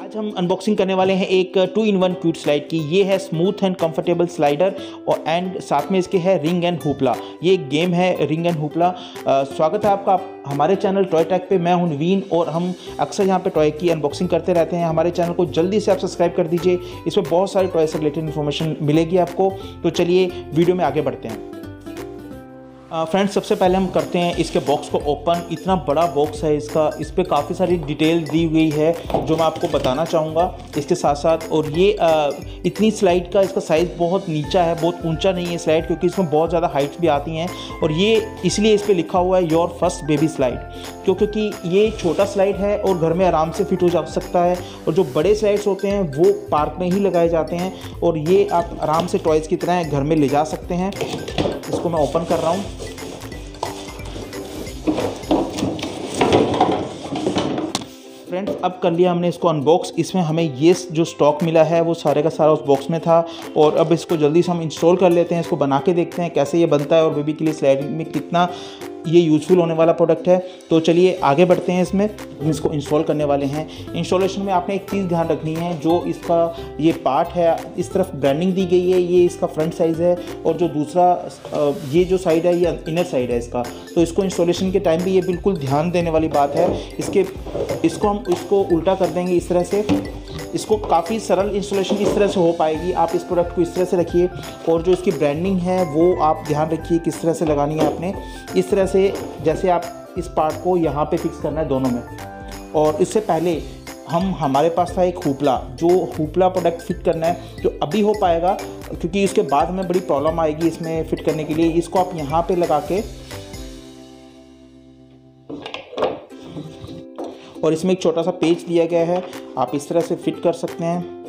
आज हम अनबॉक्सिंग करने वाले हैं एक 2-in-1 क्यूट स्लाइड की। ये है स्मूथ एंड कंफर्टेबल स्लाइडर और साथ में इसके है रिंग एंड हुपला। ये एक गेम है रिंग एंड हुपला। स्वागत है आपका हमारे चैनल टॉय टेक पे। मैं हूं नवीन और हम अक्सर यहाँ पे टॉय की अनबॉक्सिंग करते रहते हैं। हमारे चैनल को जल्दी से आप सब्सक्राइब कर दीजिए, इसमें बहुत सारी टॉय से रिलेटेड इन्फॉर्मेशन मिलेगी आपको। तो चलिए वीडियो में आगे बढ़ते हैं। फ्रेंड्स, सबसे पहले हम करते हैं इसके बॉक्स को ओपन। इतना बड़ा बॉक्स है इसका, इस पर काफ़ी सारी डिटेल दी हुई है जो मैं आपको बताना चाहूँगा इसके साथ साथ। और ये इतनी स्लाइड का इसका साइज़ बहुत नीचा है, बहुत ऊंचा नहीं है स्लाइड, क्योंकि इसमें बहुत ज़्यादा हाइट्स भी आती हैं। और ये इसलिए इस पर लिखा हुआ है योर फर्स्ट बेबी स्लाइड, क्योंकि ये छोटा स्लाइड है और घर में आराम से फिट हो जा सकता है। और जो बड़े स्लाइड्स होते हैं वो पार्क में ही लगाए जाते हैं और ये आप आराम से टॉयज़ की तरह घर में ले जा सकते हैं। इसको मैं ओपन कर रहा हूँ। फ्रेंड्स, अब कर लिया हमने इसको अनबॉक्स। इसमें हमें ये जो स्टॉक मिला है वो सारे का सारा उस बॉक्स में था। और अब इसको जल्दी से हम इंस्टॉल कर लेते हैं, इसको बना के देखते हैं कैसे ये बनता है और बेबी के लिए स्लाइडिंग में कितना ये यूज़फुल होने वाला प्रोडक्ट है। तो चलिए आगे बढ़ते हैं। इसमें हम इसको इंस्टॉल करने वाले हैं। इंस्टॉलेशन में आपने एक चीज़ ध्यान रखनी है, जो इसका ये पार्ट है इस तरफ ब्रांडिंग दी गई है, ये इसका फ्रंट साइज़ है और जो दूसरा ये जो साइड है ये इनर साइड है इसका। तो इसको इंस्टॉलेशन के टाइम भी ये बिल्कुल ध्यान देने वाली बात है। इसको हम उल्टा कर देंगे इस तरह से। इसको काफ़ी सरल इंस्टॉलेशन इस तरह से हो पाएगी। आप इस प्रोडक्ट को इस तरह से रखिए और जो इसकी ब्रांडिंग है वो आप ध्यान रखिए किस तरह से लगानी है आपने। इस तरह से जैसे आप इस पार्ट को यहाँ पे फिक्स करना है दोनों में। और इससे पहले हमारे पास था एक हुपला, जो हुपला प्रोडक्ट फिट करना है जो अभी हो पाएगा, क्योंकि उसके बाद हमें बड़ी प्रॉब्लम आएगी इसमें फिट करने के लिए। इसको आप यहाँ पर लगा के और इसमें एक छोटा सा पेच दिया गया है, आप इस तरह से फिट कर सकते हैं।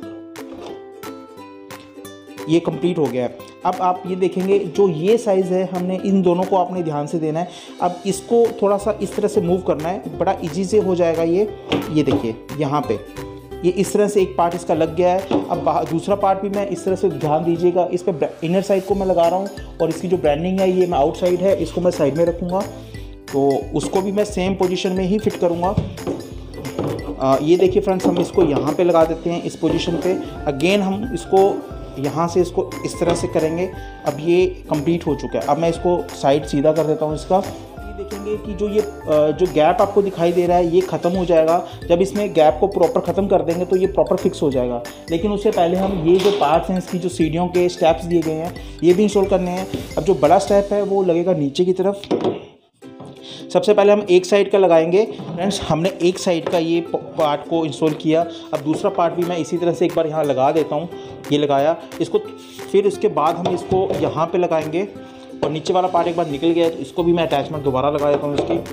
ये कंप्लीट हो गया है। अब आप ये देखेंगे जो ये साइज़ है, हमने इन दोनों को आपने ध्यान से देना है। अब इसको थोड़ा सा इस तरह से मूव करना है, बड़ा इजी से हो जाएगा ये देखिए यहाँ पे ये इस तरह से एक पार्ट इसका लग गया है। अब दूसरा पार्ट भी मैं इस तरह से ध्यान दीजिएगा, इस पर इनर साइड को मैं लगा रहा हूँ और इसकी जो ब्रांडिंग है ये मैं आउट साइड है, इसको मैं साइड में रखूँगा। तो उसको भी मैं सेम पोजीशन में ही फिट करूँगा। ये देखिए फ्रेंड्स, हम इसको यहाँ पे लगा देते हैं इस पोजीशन पे। अगेन हम इसको यहाँ से इसको इस तरह से करेंगे। अब ये कंप्लीट हो चुका है। अब मैं इसको साइड सीधा कर देता हूँ इसका। ये देखेंगे कि जो गैप आपको दिखाई दे रहा है ये ख़त्म हो जाएगा। जब इसमें गैप को प्रॉपर ख़त्म कर देंगे तो ये प्रॉपर फिक्स हो जाएगा। लेकिन उससे पहले हम ये जो पार्ट्स हैं, इसकी जो सीढ़ियों के स्टेप्स दिए गए हैं ये भी इंस्टॉल करने हैं। अब जो बड़ा स्टेप है वो लगेगा नीचे की तरफ। सबसे पहले हम एक साइड का लगाएंगे। फ्रेंड्स, हमने एक साइड का ये पार्ट को इंस्टॉल किया। अब दूसरा पार्ट भी मैं इसी तरह से एक बार यहाँ लगा देता हूँ। ये लगाया इसको, फिर उसके बाद हम इसको यहाँ पे लगाएंगे और नीचे वाला पार्ट एक बार निकल गया तो इसको भी मैं अटैचमेंट दोबारा लगा देता हूँ इसकी।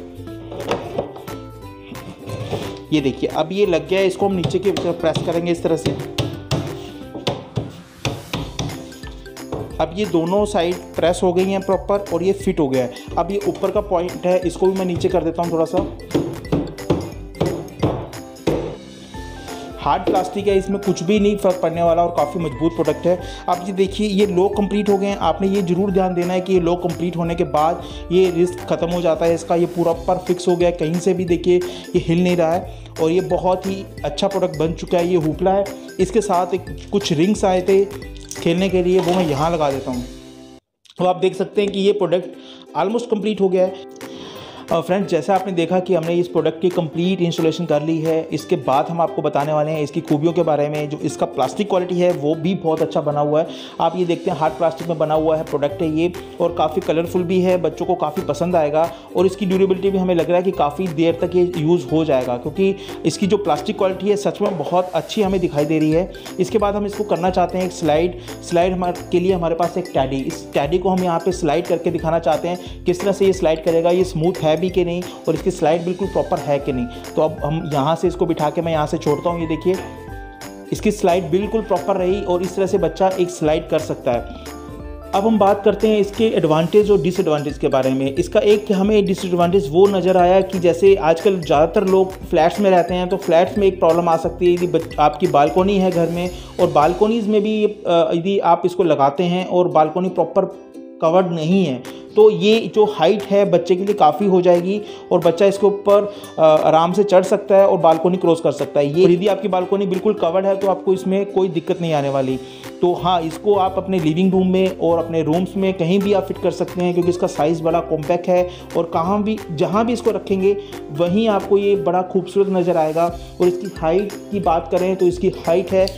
ये देखिए अब ये लग गया है। इसको हम नीचे की तरफ प्रेस करेंगे इस तरह से। अब ये दोनों साइड प्रेस हो गई हैं प्रॉपर और ये फिट हो गया है। अब ये ऊपर का पॉइंट है, इसको भी मैं नीचे कर देता हूँ थोड़ा सा। हार्ड प्लास्टिक है, इसमें कुछ भी नहीं फर्क पड़ने वाला और काफ़ी मजबूत प्रोडक्ट है। अब ये देखिए ये लो कंप्लीट हो गए हैं। आपने ये जरूर ध्यान देना है कि ये लो कंप्लीट होने के बाद ये रिस्क ख़त्म हो जाता है इसका। ये पूरा पर फिक्स हो गया है, कहीं से भी देखिए ये हिल नहीं रहा है और ये बहुत ही अच्छा प्रोडक्ट बन चुका है। ये हुपला है, इसके साथ कुछ रिंग्स आए थे खेलने के लिए, वो मैं यहाँ लगा देता हूँ। तो आप देख सकते हैं कि ये प्रोडक्ट ऑलमोस्ट कंप्लीट हो गया है। फ्रेंड्स, जैसा आपने देखा कि हमने इस प्रोडक्ट की कंप्लीट इंस्टॉलेशन कर ली है। इसके बाद हम आपको बताने वाले हैं इसकी खूबियों के बारे में। जो इसका प्लास्टिक क्वालिटी है वो भी बहुत अच्छा बना हुआ है। आप ये देखते हैं हार्ड प्लास्टिक में बना हुआ है प्रोडक्ट है ये, और काफ़ी कलरफुल भी है, बच्चों को काफ़ी पसंद आएगा। और इसकी ड्यूरेबिलिटी भी हमें लग रहा है कि काफ़ी देर तक ये यूज़ हो जाएगा, क्योंकि इसकी जो प्लास्टिक क्वालिटी है सच में बहुत अच्छी हमें दिखाई दे रही है। इसके बाद हम इसको करना चाहते हैं एक स्लाइड के लिए हमारे पास एक टैडी। इस टैडी को हम यहाँ पर स्लाइड करके दिखाना चाहते हैं किस तरह से ये स्लाइड करेगा, ये स्मूथ है भी कि नहीं और इसकी स्लाइड बिल्कुल प्रॉपर है कि नहीं। तो अब हम यहाँ से इसको बिठा के मैं यहाँ से छोड़ता हूँ। ये देखिए इसकी स्लाइड बिल्कुल प्रॉपर रही और इस तरह से बच्चा एक स्लाइड कर सकता है। अब हम बात करते हैं इसके एडवांटेज और डिसएडवांटेज के बारे में। इसका एक हमें डिसएडवांटेज वो नज़र आया कि जैसे आजकल ज़्यादातर लोग फ्लैट्स में रहते हैं, तो फ्लैट्स में एक प्रॉब्लम आ सकती है यदि आपकी बालकोनी है घर में, और बालकोनीज़ में भी यदि आप इसको लगाते हैं और बालकोनी प्रॉपर कवर्ड नहीं है तो ये जो हाइट है बच्चे के लिए काफ़ी हो जाएगी और बच्चा इसके ऊपर आराम से चढ़ सकता है और बालकोनी क्रॉस कर सकता है। ये यदि आपकी बालकोनी बिल्कुल कवर्ड है तो आपको इसमें कोई दिक्कत नहीं आने वाली। तो हाँ, इसको आप अपने लिविंग रूम में और अपने रूम्स में कहीं भी आप फिट कर सकते हैं, क्योंकि इसका साइज़ बड़ा कॉम्पैक्ट है और कहाँ भी जहाँ भी इसको रखेंगे वहीं आपको ये बड़ा खूबसूरत नज़र आएगा। और इसकी हाइट की बात करें तो इसकी हाइट है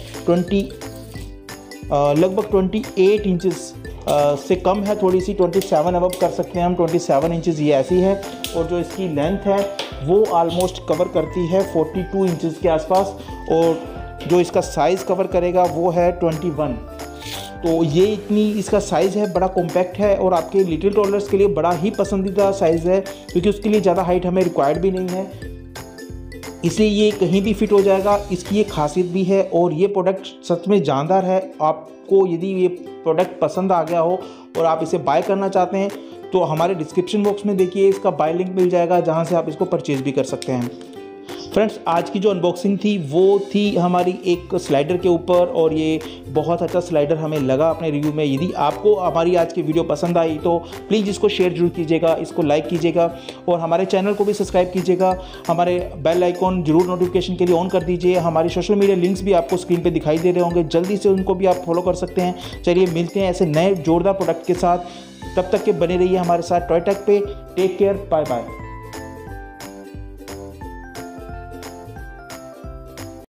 लगभग 28 इंचेस से कम है, थोड़ी सी 27 अबव कर सकते हैं हम, 27 इंचेस ये ऐसी है। और जो इसकी लेंथ है वो ऑलमोस्ट कवर करती है 42 इंचेस के आसपास, और जो इसका साइज़ कवर करेगा वो है 21। तो ये इतनी इसका साइज़ है, बड़ा कॉम्पैक्ट है और आपके लिटिल टॉडलर्स के लिए बड़ा ही पसंदीदा साइज़ है, क्योंकि उसके लिए ज़्यादा हाइट हमें रिक्वायर्ड भी नहीं है, इसलिए ये कहीं भी फिट हो जाएगा। इसकी ये खासियत भी है और ये प्रोडक्ट सच में जानदार है। आपको यदि ये प्रोडक्ट पसंद आ गया हो और आप इसे बाय करना चाहते हैं तो हमारे डिस्क्रिप्शन बॉक्स में देखिए इसका बाय लिंक मिल जाएगा, जहां से आप इसको परचेज़ भी कर सकते हैं। फ्रेंड्स, आज की जो अनबॉक्सिंग थी वो थी हमारी एक स्लाइडर के ऊपर, और ये बहुत अच्छा स्लाइडर हमें लगा अपने रिव्यू में। यदि आपको हमारी आज की वीडियो पसंद आई तो प्लीज़ इसको शेयर जरूर कीजिएगा, इसको लाइक कीजिएगा और हमारे चैनल को भी सब्सक्राइब कीजिएगा। हमारे बेल आइकॉन जरूर नोटिफिकेशन के लिए ऑन कर दीजिए। हमारे सोशल मीडिया लिंक्स भी आपको स्क्रीन पर दिखाई दे रहे होंगे, जल्दी से उनको भी आप फॉलो कर सकते हैं। चलिए मिलते हैं ऐसे नए जोरदार प्रोडक्ट के साथ, तब तक के बने रहिए हमारे साथ टॉय टेक पे। Take care, bye bye.